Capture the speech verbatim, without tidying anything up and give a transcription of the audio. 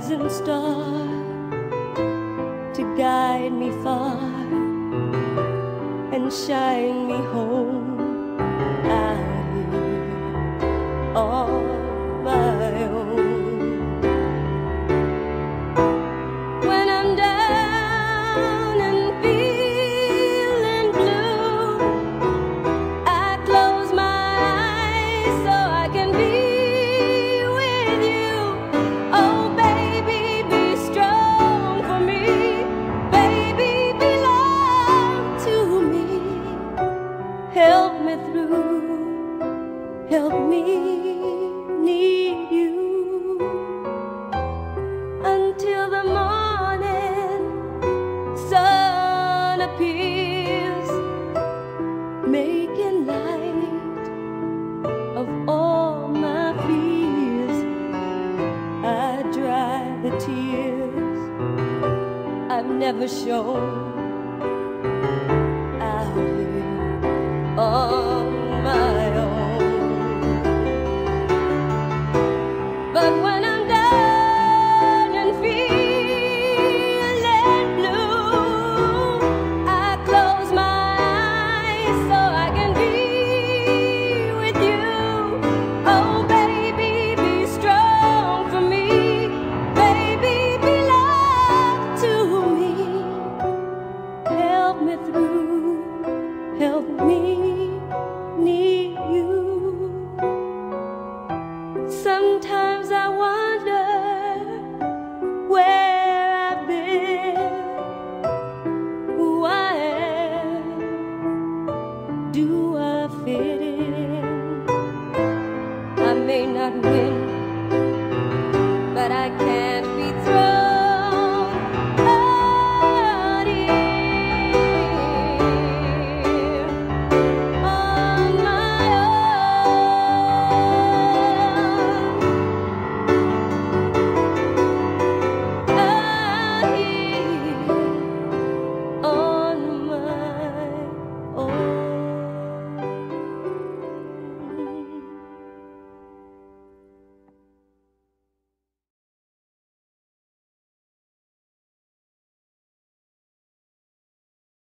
rising star to guide me far and shine me home out here on my own. When I'm down and feeling blue, I close my eyes so I can be with you. Oh baby, be strong for me. Baby, belong to me. Help me through, help me need you until the morning sun appears, making light of all my fears. I dry the tears I've never shown out here on my own. But when I'm down and feeling blue, I close my eyes so I can be with you. Oh baby, be strong for me. Baby, belong to me. Help me through, help me need you. Sometimes I wonder where I've been, who I am, do I fit in? I may not win